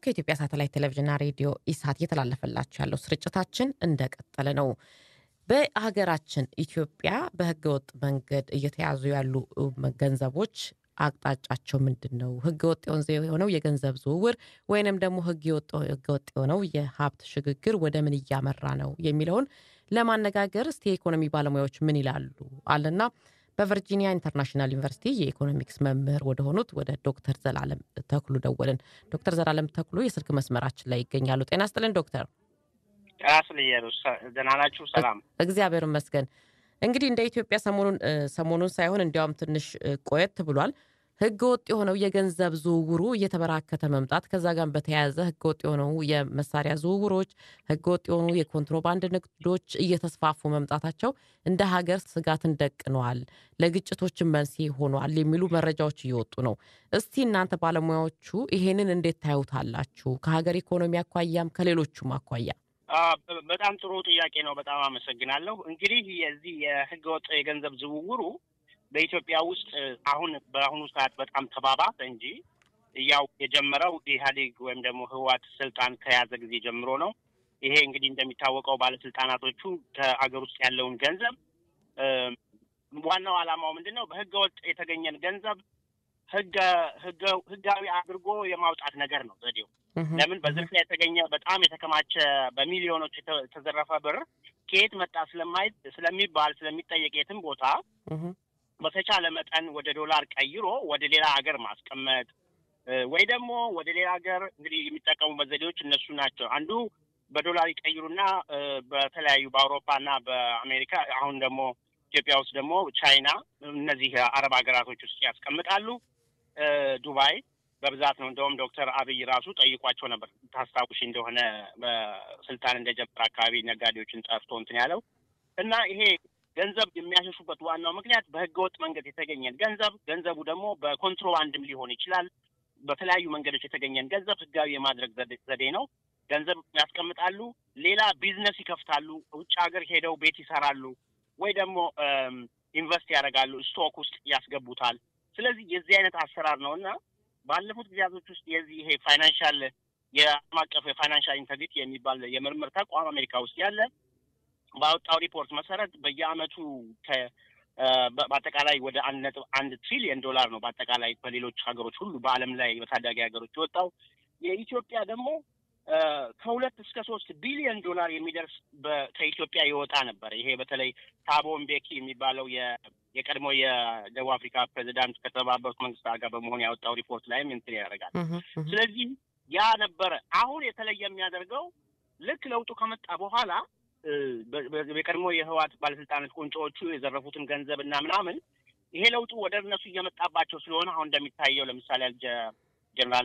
ከኢትዮጵያ ሳተላይት ቴሌቪዥንና ሬዲዮ ኢሳት እየተላለፈላችሁ ያለው ስርጭታችን እንደቀጠለ ነው። በሀገራችን ኢትዮጵያ በህገወጥ መንገድ እየተያዙ ያሉ ገንዘቦች አቅጣጫቸው ምንድነው? ህገወጥ የሆነው የገንዘብ ዝውውር ወይንም ደግሞ ህገወጥ የሆነው የሀብት ሽግግር ወደ ምን እያመራ ነው የሚለውን ለማነጋገር እስቲ የኢኮኖሚ ባለሙያዎች ምን ይላሉ አለና በቨርጂኒያ ኢንተርናሽናል ዩኒቨርሲቲ የኢኮኖሚክስ መምህር ወደ ሆኑት ወደ ዶክተር ዘላለም ተክሉ ደወልን። ዶክተር ዘላለም ተክሉ የስልክ መስመራችን ላይ ይገኛሉ። ጤና ይስጥልን ዶክተር። ደህና ናችሁ? ሰላም እግዚአብሔር ይመስገን። እንግዲህ እንደ ኢትዮጵያ ሰሞኑን ሳይሆን እንዲያውም ትንሽ ቆየት ብሏል ህገወጥ የሆነው የገንዘብ ዝውውሩ እየተበራከተ መምጣት፣ ከዛ ጋር በተያያዘ ህገወጥ የሆነው የመሳሪያ ዝውውሮች፣ ህገወጥ የሆኑ የኮንትሮባንድ ንግዶች እየተስፋፉ መምጣታቸው እንደ ሀገር ስጋትን ደቅነዋል፣ ለግጭቶችን መንስኤ ሆኗል የሚሉ መረጃዎች እየወጡ ነው። እስቲ እናንተ ባለሙያዎቹ ይሄንን እንዴት ታዩታላችሁ? ከሀገር ኢኮኖሚ አኳያም ከሌሎቹም አኳያ። በጣም ጥሩ ጥያቄ ነው። በጣም አመሰግናለሁ። እንግዲህ የዚህ የህገወጥ የገንዘብ ዝውውሩ በኢትዮጵያ ውስጥ በአሁኑ ሰዓት በጣም ተባባሰ እንጂ ያው የጀመረው ኢህአዴግ ወይም ደግሞ ህወሓት ስልጣን ከያዘ ጊዜ ጀምሮ ነው። ይሄ እንግዲህ እንደሚታወቀው ባለስልጣናቶቹ ከአገር ውስጥ ያለውን ገንዘብ ዋናው ዓላማው ምንድነው? በህገወጥ የተገኘን ገንዘብ ህጋዊ አድርጎ የማውጣት ነገር ነው ዘዴው። ለምን በዝርፊያ የተገኘ በጣም የተከማቸ በሚሊዮኖች የተዘረፈ ብር ከየት መጣ ስለሚጠየቅ የትም ቦታ በተቻለ መጠን ወደ ዶላር ቀይሮ ወደ ሌላ ሀገር ማስቀመጥ ወይ ደግሞ ወደ ሌላ ሀገር እንግዲህ የሚጠቀሙበት ዘዴዎች እነሱ ናቸው። አንዱ በዶላር ይቀይሩና በተለያዩ በአውሮፓና በአሜሪካ አሁን ደግሞ ኢትዮጵያ ውስጥ ደግሞ ቻይና እነዚህ አረብ ሀገራቶች ውስጥ ያስቀምጣሉ። ዱባይ በብዛት ነው። እንደውም ዶክተር አብይ ራሱ ጠይቋቸው ነበር ታስታውሽ እንደሆነ በስልጣን እንደጀመረ አካባቢ ነጋዴዎችን ጠርቶ እንትን ያለው እና ይሄ ገንዘብ የሚያሸሹበት ዋናው ምክንያት በህገወጥ መንገድ የተገኘን ገንዘቡ ደግሞ በኮንትሮባንድም ሊሆን ይችላል። በተለያዩ መንገዶች የተገኘን ገንዘብ ህጋዊ የማድረግ ዘዴ ነው። ገንዘብ ያስቀምጣሉ፣ ሌላ ቢዝነስ ይከፍታሉ፣ ውጭ ሀገር ሄደው ቤት ይሰራሉ፣ ወይ ደግሞ ኢንቨስት ያደርጋሉ፣ ስቶክ ውስጥ ያስገቡታል። ስለዚህ የዚህ አይነት አሰራር ነው እና ባለፉት ጊዜያቶች ውስጥ ይሄ ፋይናንሻል የዓለም አቀፍ የፋይናንሻል ኢንተግሪቲ የሚባል የምርምር ተቋም አሜሪካ ውስጥ ያለ ባወጣው ሪፖርት መሰረት በየአመቱ በአጠቃላይ ወደ 1.1 ትሪሊየን ዶላር ነው በአጠቃላይ በሌሎች ሀገሮች ሁሉ በአለም ላይ በታዳጊ ሀገሮች የወጣው። የኢትዮጵያ ደግሞ ከ2 እስከ 3 ቢሊዮን ዶላር የሚደርስ ከኢትዮጵያ ይወጣ ነበር። ይሄ በተለይ ታቦ ምቤኪ የሚባለው የቀድሞ የደቡብ አፍሪካ ፕሬዚዳንት ከተባበሩት መንግስታት ጋር በመሆን ያወጣው ሪፖርት ላይም እንትን ያደርጋል። ስለዚህ ያ ነበረ። አሁን የተለየ የሚያደርገው ልክ ለውጡ ከመጣ በኋላ በቀድሞ የህወሓት ባለስልጣናት ቁንጮቹ የዘረፉትን ገንዘብ እና ምናምን ይሄ ለውጡ ወደ እነሱ እየመጣባቸው ስለሆነ አሁን እንደሚታየው ለምሳሌ ጀነራል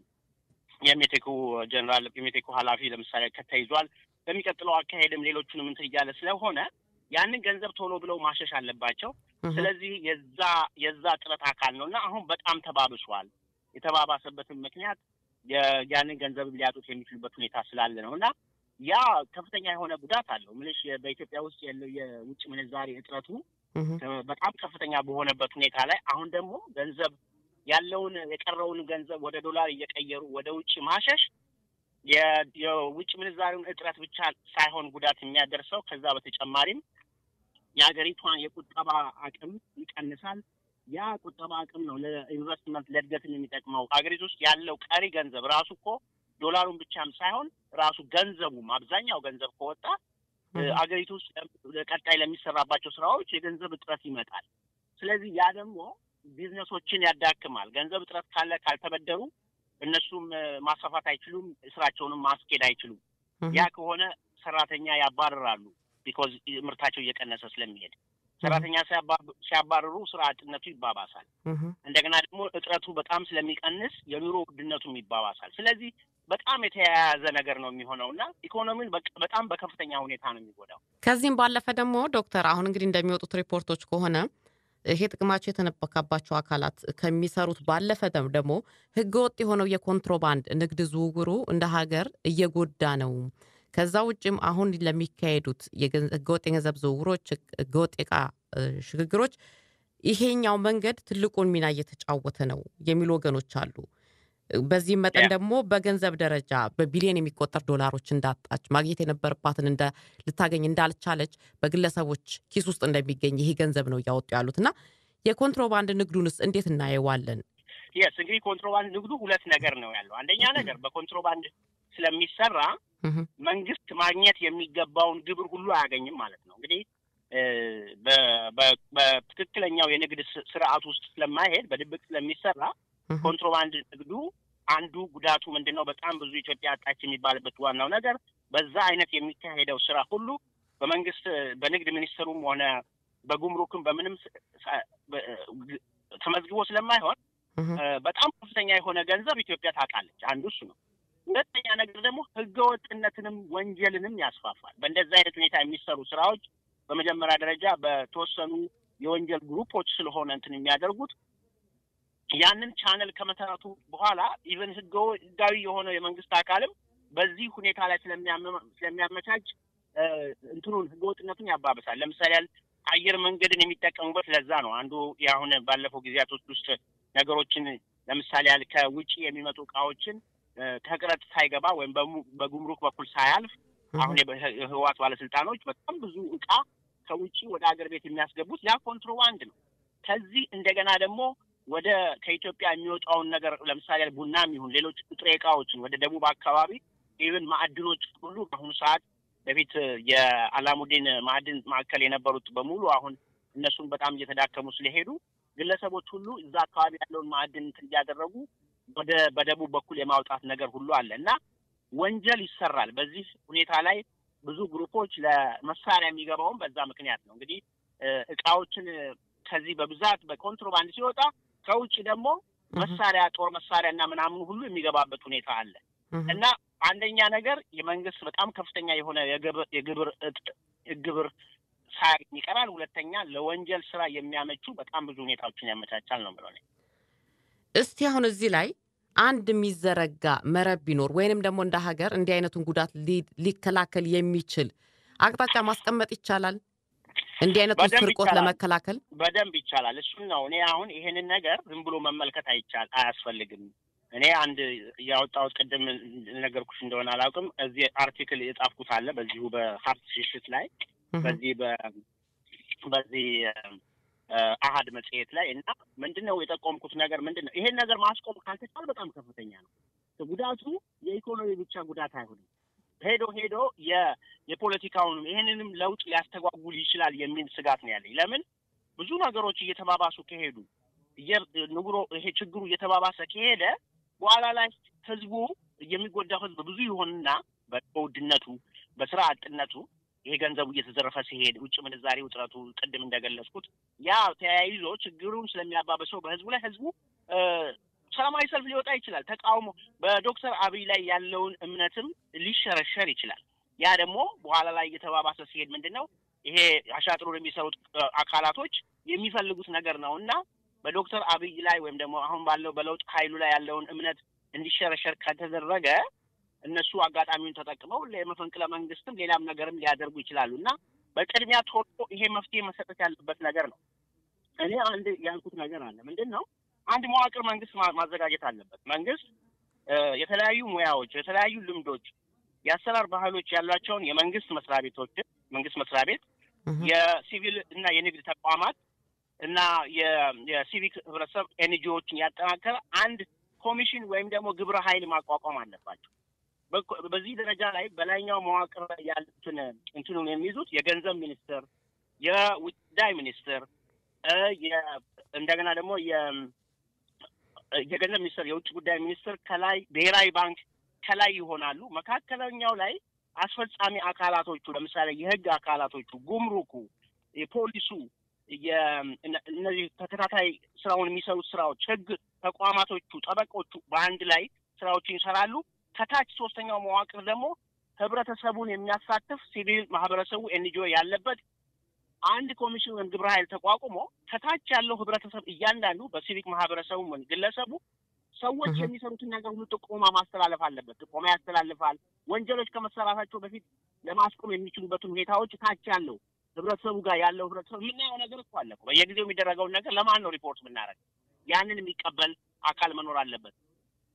የሜቴኩ ኃላፊ ለምሳሌ ተይዟል። በሚቀጥለው አካሄድም ሌሎቹንም እንትን እያለ ስለሆነ ያንን ገንዘብ ቶሎ ብለው ማሸሽ አለባቸው። ስለዚህ የዛ ጥረት አካል ነውና አሁን በጣም ተባብሷል። የተባባሰበትም ምክንያት ያንን ገንዘብ ሊያጡት የሚችሉበት ሁኔታ ስላለ ነውና ያ ከፍተኛ የሆነ ጉዳት አለው። ምንሽ በኢትዮጵያ ውስጥ ያለው የውጭ ምንዛሪ እጥረቱ በጣም ከፍተኛ በሆነበት ሁኔታ ላይ አሁን ደግሞ ገንዘብ ያለውን የቀረውን ገንዘብ ወደ ዶላር እየቀየሩ ወደ ውጭ ማሸሽ የውጭ ምንዛሪውን እጥረት ብቻ ሳይሆን ጉዳት የሚያደርሰው ከዛ በተጨማሪም የሀገሪቷን የቁጠባ አቅም ይቀንሳል። ያ ቁጠባ አቅም ነው ለኢንቨስትመንት ለእድገትን የሚጠቅመው። ሀገሪቱ ውስጥ ያለው ቀሪ ገንዘብ ራሱ እኮ ዶላሩን ብቻም ሳይሆን ራሱ ገንዘቡም አብዛኛው ገንዘብ ከወጣ አገሪቱ ውስጥ ለቀጣይ ለሚሰራባቸው ስራዎች የገንዘብ እጥረት ይመጣል። ስለዚህ ያ ደግሞ ቢዝነሶችን ያዳክማል። ገንዘብ እጥረት ካለ ካልተበደሩ እነሱም ማስፋፋት አይችሉም፣ ስራቸውንም ማስኬድ አይችሉም። ያ ከሆነ ሰራተኛ ያባርራሉ። ቢኮዝ ምርታቸው እየቀነሰ ስለሚሄድ ሰራተኛ ሲያባርሩ ስራ አጥነቱ ይባባሳል። እንደገና ደግሞ እጥረቱ በጣም ስለሚቀንስ የኑሮ ውድነቱም ይባባሳል። ስለዚህ በጣም የተያያዘ ነገር ነው የሚሆነውና ኢኮኖሚን በጣም በከፍተኛ ሁኔታ ነው የሚጎዳው። ከዚህም ባለፈ ደግሞ ዶክተር አሁን እንግዲህ እንደሚወጡት ሪፖርቶች ከሆነ ይሄ ጥቅማቸው የተነበከባቸው አካላት ከሚሰሩት ባለፈ ደግሞ ህገወጥ የሆነው የኮንትሮባንድ ንግድ ዝውውሩ እንደ ሀገር እየጎዳ ነው። ከዛ ውጭም አሁን ለሚካሄዱት ህገወጥ የገንዘብ ዝውውሮች፣ ህገወጥ የዕቃ ሽግግሮች ይሄኛው መንገድ ትልቁን ሚና እየተጫወተ ነው የሚሉ ወገኖች አሉ። በዚህ መጠን ደግሞ በገንዘብ ደረጃ በቢሊዮን የሚቆጠር ዶላሮች እንዳጣች ማግኘት የነበረባትን ልታገኝ እንዳልቻለች በግለሰቦች ኪስ ውስጥ እንደሚገኝ ይሄ ገንዘብ ነው ያወጡ ያሉትና የኮንትሮባንድ ንግዱንስ እንዴት እናየዋለን? እንግዲህ ኮንትሮባንድ ንግዱ ሁለት ነገር ነው ያለው። አንደኛ ነገር በኮንትሮባንድ ስለሚሰራ መንግስት ማግኘት የሚገባውን ግብር ሁሉ አያገኝም ማለት ነው። እንግዲህ በትክክለኛው የንግድ ስርዓት ውስጥ ስለማይሄድ በድብቅ ስለሚሰራ ኮንትሮባንድ ንግዱ አንዱ ጉዳቱ ምንድነው? በጣም ብዙ ኢትዮጵያ አጣች የሚባልበት ዋናው ነገር በዛ አይነት የሚካሄደው ስራ ሁሉ በመንግስት በንግድ ሚኒስትሩም ሆነ በጉምሩክም በምንም ተመዝግቦ ስለማይሆን በጣም ከፍተኛ የሆነ ገንዘብ ኢትዮጵያ ታጣለች። አንዱ እሱ ነው። ሁለተኛ ነገር ደግሞ ህገወጥነትንም ወንጀልንም ያስፋፋል። በእንደዛ አይነት ሁኔታ የሚሰሩ ስራዎች በመጀመሪያ ደረጃ በተወሰኑ የወንጀል ግሩፖች ስለሆነ እንትን የሚያደርጉት ያንን ቻነል ከመሰረቱ በኋላ ኢቨን ህጋዊ የሆነው የመንግስት አካልም በዚህ ሁኔታ ላይ ስለሚያመቻች እንትኑን ህገወጥነቱን ያባብሳል። ለምሳሌ አየር መንገድን የሚጠቀሙበት ለዛ ነው። አንዱ ያሁን ባለፈው ጊዜያቶች ውስጥ ነገሮችን ለምሳሌ ከውጪ የሚመጡ እቃዎችን ከቅረጥ ሳይገባ ወይም በጉምሩክ በኩል ሳያልፍ አሁን የህዋት ባለስልጣኖች በጣም ብዙ እቃ ከውጪ ወደ ሀገር ቤት የሚያስገቡት ያ ኮንትሮባንድ ነው። ከዚህ እንደገና ደግሞ ወደ ከኢትዮጵያ የሚወጣውን ነገር ለምሳሌ ቡናም ይሁን ሌሎች ጥሬ እቃዎችን ወደ ደቡብ አካባቢ ኢቭን ማዕድኖች ሁሉ በአሁኑ ሰዓት በፊት የአላሙዲን ማዕድን ማዕከል የነበሩት በሙሉ አሁን እነሱን በጣም እየተዳከሙ ስለሄዱ ግለሰቦች ሁሉ እዛ አካባቢ ያለውን ማዕድን እያደረጉ በደቡብ በኩል የማውጣት ነገር ሁሉ አለ እና ወንጀል ይሰራል። በዚህ ሁኔታ ላይ ብዙ ግሩፖች ለመሳሪያ የሚገባውን በዛ ምክንያት ነው። እንግዲህ እቃዎችን ከዚህ በብዛት በኮንትሮባንድ ሲወጣ ከውጭ ደግሞ መሳሪያ ጦር መሳሪያና ምናምን ሁሉ የሚገባበት ሁኔታ አለ እና አንደኛ ነገር የመንግስት በጣም ከፍተኛ የሆነ የግብር ሳያገኝ ይቀራል። ሁለተኛ ለወንጀል ስራ የሚያመቹ በጣም ብዙ ሁኔታዎችን ያመቻቻል ነው ማለት ነው። እስቲ አሁን እዚህ ላይ አንድ የሚዘረጋ መረብ ቢኖር ወይንም ደግሞ እንደ ሀገር እንዲህ አይነቱን ጉዳት ሊከላከል የሚችል አቅጣጫ ማስቀመጥ ይቻላል? እንዲህ አይነቱን ስርቆት ለመከላከል በደንብ ይቻላል። እሱን ነው እኔ አሁን ይሄንን ነገር ዝም ብሎ መመልከት አያስፈልግም። እኔ አንድ ያወጣሁት ቅድም ነገርኩሽ እንደሆነ አላውቅም እዚህ አርቲክል የጻፍኩት አለ በዚሁ በሀብት ሽሽት ላይ በዚህ አሃድ መጽሔት ላይ እና ምንድነው የጠቆምኩት ነገር ምንድነው ይሄን ነገር ማስቆም ካልተቻለ በጣም ከፍተኛ ነው ጉዳቱ። የኢኮኖሚ ብቻ ጉዳት አይሆንም። ሄዶ የፖለቲካውን ይሄንንም ለውጥ ሊያስተጓጉል ይችላል የሚል ስጋት ነው ያለኝ። ለምን ብዙ ነገሮች እየተባባሱ ከሄዱ ይሄ ችግሩ እየተባባሰ ከሄደ በኋላ ላይ ህዝቡ የሚጎዳው ህዝብ ብዙ ይሆንና በውድነቱ በስራ አጥነቱ ይሄ ገንዘቡ እየተዘረፈ ሲሄድ ውጭ ምንዛሬ ውጥረቱ ቅድም እንደገለጽኩት ያ ተያይዞ ችግሩን ስለሚያባበሰው በህዝቡ ላይ ህዝቡ ሰላማዊ ሰልፍ ሊወጣ ይችላል። ተቃውሞ በዶክተር አብይ ላይ ያለውን እምነትም ሊሸረሸር ይችላል። ያ ደግሞ በኋላ ላይ እየተባባሰ ሲሄድ ምንድነው ይሄ አሻጥሩን የሚሰሩት አካላቶች የሚፈልጉት ነገር ነውና በዶክተር አብይ ላይ ወይም ደግሞ አሁን ባለው በለውጥ ኃይሉ ላይ ያለውን እምነት እንዲሸረሸር ከተደረገ እነሱ አጋጣሚውን ተጠቅመው ለመፈንቅለ መንግስትም ሌላም ነገርም ሊያደርጉ ይችላሉና በቅድሚያ ቶሎ ይሄ መፍትሄ መሰጠት ያለበት ነገር ነው። እኔ አንድ ያልኩት ነገር አለ። ምንድነው አንድ መዋቅር መንግስት ማዘጋጀት አለበት። መንግስት የተለያዩ ሙያዎች የተለያዩ ልምዶች የአሰራር ባህሎች ያሏቸውን የመንግስት መስሪያ ቤት የሲቪል እና የንግድ ተቋማት እና የሲቪክ ህብረተሰብ ኤንጂኦዎችን ያጠናከረ አንድ ኮሚሽን ወይም ደግሞ ግብረ ኃይል ማቋቋም አለባቸው። በዚህ ደረጃ ላይ በላይኛው መዋቅር ላይ ያሉትን እንትኑን የሚይዙት የገንዘብ ሚኒስትር፣ የውጭ ጉዳይ ሚኒስትር፣ እንደገና ደግሞ የገንዘብ ሚኒስትር፣ የውጭ ጉዳይ ሚኒስትር ከላይ ብሔራዊ ባንክ ከላይ ይሆናሉ። መካከለኛው ላይ አስፈጻሚ አካላቶቹ ለምሳሌ የህግ አካላቶቹ፣ ጉምሩኩ፣ የፖሊሱ እነዚህ ተከታታይ ስራውን የሚሰሩት ስራዎች ህግ ተቋማቶቹ፣ ጠበቆቹ በአንድ ላይ ስራዎችን ይሰራሉ። ከታች ሶስተኛው መዋቅር ደግሞ ህብረተሰቡን የሚያሳትፍ ሲቪል ማህበረሰቡ ኤንጂኦ ያለበት አንድ ኮሚሽን ወይም ግብረ ኃይል ተቋቁሞ ከታች ያለው ህብረተሰብ እያንዳንዱ በሲቪክ ማህበረሰቡ ወይም ግለሰቡ ሰዎች የሚሰሩትን ነገር ሁሉ ጥቆማ ማስተላለፍ አለበት። ጥቆማ ያስተላልፋል። ወንጀሎች ከመሰራታቸው በፊት ለማስቆም የሚችሉበትን ሁኔታዎች ታች ያለው ህብረተሰቡ ጋር ያለው ህብረተሰብ የምናየው ነገር እኮ አለ። በየጊዜው የሚደረገውን ነገር ለማን ነው ሪፖርት የምናደርገው? ያንን የሚቀበል አካል መኖር አለበት።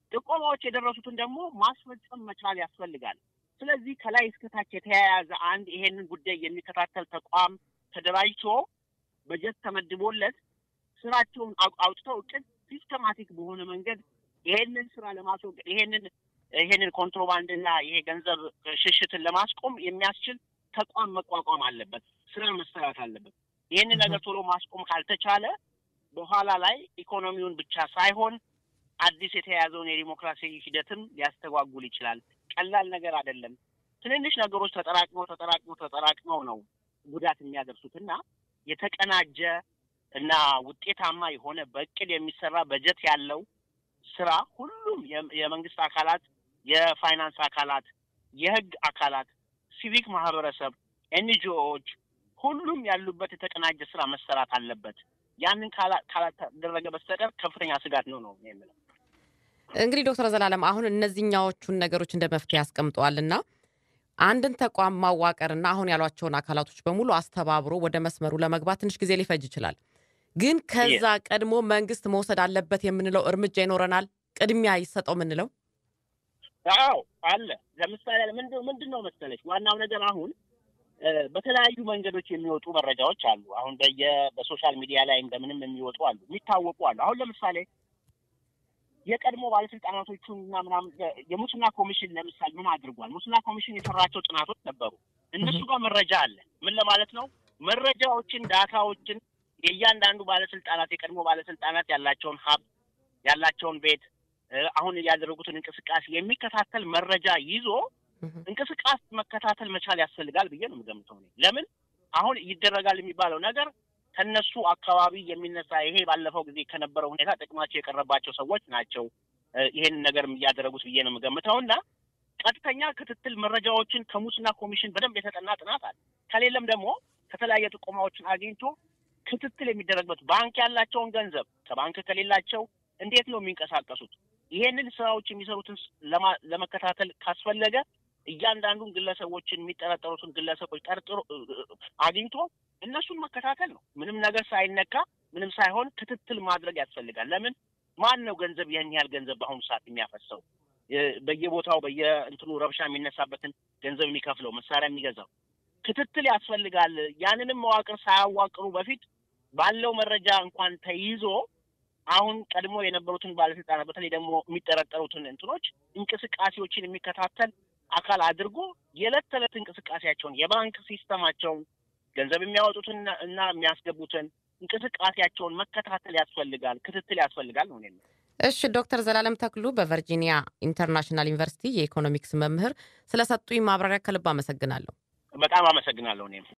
ጥቆማዎች የደረሱትን ደግሞ ማስፈጸም መቻል ያስፈልጋል። ስለዚህ ከላይ እስከታች የተያያዘ አንድ ይሄንን ጉዳይ የሚከታተል ተቋም ተደራጅቶ በጀት ተመድቦለት ስራቸውን አውጥተው እቅድ ሲስተማቲክ በሆነ መንገድ ይሄንን ስራ ለማስወገድ ይሄንን ኮንትሮባንድና ይሄ ገንዘብ ሽሽትን ለማስቆም የሚያስችል ተቋም መቋቋም አለበት። ስራ መሰራት አለበት። ይሄንን ነገር ቶሎ ማስቆም ካልተቻለ በኋላ ላይ ኢኮኖሚውን ብቻ ሳይሆን አዲስ የተያዘውን የዲሞክራሲ ሂደትም ሊያስተጓጉል ይችላል። ቀላል ነገር አይደለም። ትንንሽ ነገሮች ተጠራቅመው ነው ጉዳት የሚያደርሱትና የተቀናጀ እና ውጤታማ የሆነ በእቅድ የሚሰራ በጀት ያለው ስራ ሁሉም የመንግስት አካላት፣ የፋይናንስ አካላት፣ የህግ አካላት፣ ሲቪክ ማህበረሰብ፣ ኤንጂኦዎች ሁሉም ያሉበት የተቀናጀ ስራ መሰራት አለበት። ያንን ካላደረገ በስተቀር ከፍተኛ ስጋት ነው የሚለው። እንግዲህ ዶክተር ዘላለም አሁን እነዚህኛዎቹን ነገሮች እንደ መፍትሄ ያስቀምጠዋልና አንድን ተቋም ማዋቀርና አሁን ያሏቸውን አካላቶች በሙሉ አስተባብሮ ወደ መስመሩ ለመግባት ትንሽ ጊዜ ሊፈጅ ይችላል። ግን ከዛ ቀድሞ መንግስት መውሰድ አለበት የምንለው እርምጃ ይኖረናል። ቅድሚያ ይሰጠው የምንለው አዎ አለ። ለምሳሌ ምንድነው መሰለሽ ዋናው ነገር አሁን በተለያዩ መንገዶች የሚወጡ መረጃዎች አሉ። አሁን በሶሻል ሚዲያ ላይ እንደምንም የሚወጡ አሉ፣ የሚታወቁ አሉ። አሁን ለምሳሌ የቀድሞ ባለስልጣናቶቹና ምናምን የሙስና ኮሚሽን ለምሳሌ ምን አድርጓል? ሙስና ኮሚሽን የሰራቸው ጥናቶች ነበሩ። እነሱ ጋር መረጃ አለ። ምን ለማለት ነው? መረጃዎችን፣ ዳታዎችን የእያንዳንዱ ባለስልጣናት የቀድሞ ባለስልጣናት ያላቸውን ሀብት፣ ያላቸውን ቤት፣ አሁን ያደረጉትን እንቅስቃሴ የሚከታተል መረጃ ይዞ እንቅስቃሴ መከታተል መቻል ያስፈልጋል ብዬ ነው የምገምተው። ለምን አሁን ይደረጋል የሚባለው ነገር ከነሱ አካባቢ የሚነሳ ይሄ ባለፈው ጊዜ ከነበረው ሁኔታ ጥቅማቸው የቀረባቸው ሰዎች ናቸው ይሄን ነገር እያደረጉት ብዬ ነው የምገምተውና ቀጥተኛ ክትትል መረጃዎችን ከሙስና ኮሚሽን በደንብ የተጠና ጥናት አለ። ከሌለም ደግሞ ከተለያየ ጥቆማዎችን አግኝቶ ክትትል የሚደረግበት ባንክ ያላቸውን ገንዘብ ከባንክ ከሌላቸው እንዴት ነው የሚንቀሳቀሱት? ይሄንን ስራዎች የሚሰሩትን ለመከታተል ካስፈለገ እያንዳንዱን ግለሰቦችን የሚጠረጠሩትን ግለሰቦች ጠርጥሮ አግኝቶ እነሱን መከታተል ነው። ምንም ነገር ሳይነካ ምንም ሳይሆን ክትትል ማድረግ ያስፈልጋል። ለምን ማን ነው ገንዘብ ይሄን ያህል ገንዘብ በአሁኑ ሰዓት የሚያፈሰው? በየቦታው በየእንትኑ ረብሻ የሚነሳበትን ገንዘብ የሚከፍለው መሳሪያ የሚገዛው ክትትል ያስፈልጋል። ያንንም መዋቅር ሳያዋቅሩ በፊት ባለው መረጃ እንኳን ተይዞ አሁን ቀድሞ የነበሩትን ባለስልጣናት በተለይ ደግሞ የሚጠረጠሩትን እንትኖች እንቅስቃሴዎችን የሚከታተል አካል አድርጎ የዕለት ተዕለት እንቅስቃሴያቸውን የባንክ ሲስተማቸውን ገንዘብ የሚያወጡትን እና የሚያስገቡትን እንቅስቃሴያቸውን መከታተል ያስፈልጋል፣ ክትትል ያስፈልጋል ነው የሚለው። እሺ ዶክተር ዘላለም ተክሉ በቨርጂኒያ ኢንተርናሽናል ዩኒቨርሲቲ የኢኮኖሚክስ መምህር ስለሰጡኝ ማብራሪያ ከልብ አመሰግናለሁ። በጣም አመሰግናለሁ እኔም